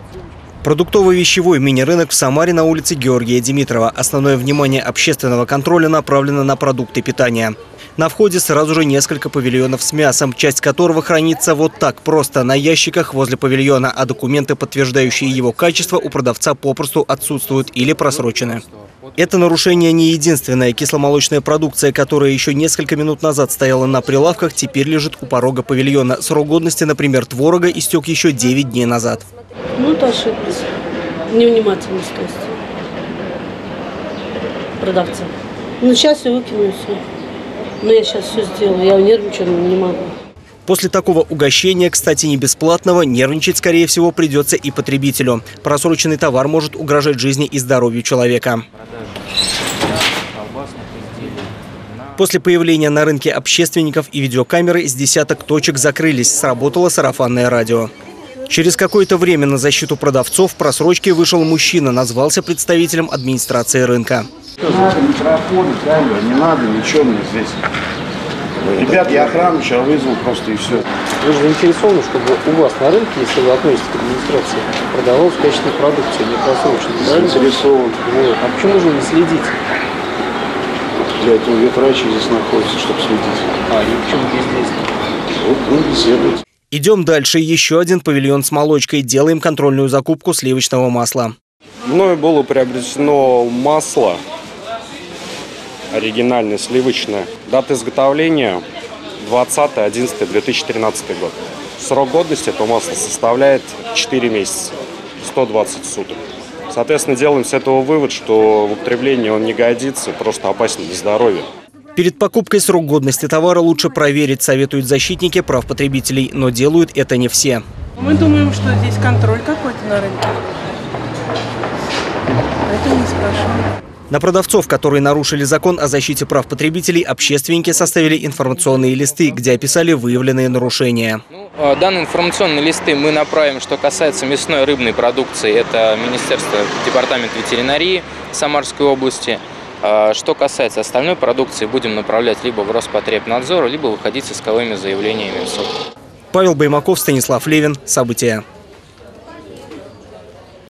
Продуктово-вещевой мини-рынок в Самаре на улице Георгия Димитрова. Основное внимание общественного контроля направлено на продукты питания. На входе сразу же несколько павильонов с мясом, часть которого хранится вот так просто на ящиках возле павильона, а документы, подтверждающие его качество, у продавца попросту отсутствуют или просрочены. Это нарушение не единственное. Кисломолочная продукция, которая еще несколько минут назад стояла на прилавках, теперь лежит у порога павильона. Срок годности, например, творога истек еще 9 дней назад. Ну, то ошиблись. Невнимательность, то есть. Продавца. Ну, сейчас я выкину все. Но я сейчас все сделаю. Я нервничаю, не могу. После такого угощения, кстати, не бесплатного, нервничать, скорее всего, придется и потребителю. Просроченный товар может угрожать жизни и здоровью человека. После появления на рынке общественников и видеокамеры с десяток точек закрылись. Сработало сарафанное радио. Через какое-то время на защиту продавцов в просрочке вышел мужчина, назвался представителем администрации рынка. Не надо микрофон, камера, не надо ничего мне здесь. Ребят, я охрану сейчас вызвал просто и все. Вы же заинтересованы, чтобы у вас на рынке, если вы относитесь к администрации, продавалась качественная продукция, не просроченная. Заинтересован. Вот. А почему же вы не следите? Для этого ветврачи здесь находится, чтобы следить. А, и почему вы здесь? Вот он беседует. Идем дальше. Еще один павильон с молочкой. Делаем контрольную закупку сливочного масла. Мною было приобретено масло оригинальное, сливочное. Дата изготовления 20.11.2013 год. Срок годности этого масла составляет 4 месяца, 120 суток. Соответственно, делаем с этого вывод, что в употреблении он не годится, просто опасен для здоровья. Перед покупкой срок годности товара лучше проверить, советуют защитники прав потребителей, но делают это не все. Мы думаем, что здесь контроль какой-то на рынке. Поэтому не спрашиваем. На продавцов, которые нарушили закон о защите прав потребителей, общественники составили информационные листы, где описали выявленные нарушения. Данные информационные листы мы направим, что касается мясной и рыбной продукции. Это Министерство, Департамент ветеринарии Самарской области. Что касается остальной продукции, будем направлять либо в Роспотребнадзор, либо выходить с исковыми заявлениями в суд. Павел Баймаков, Станислав Левин. События.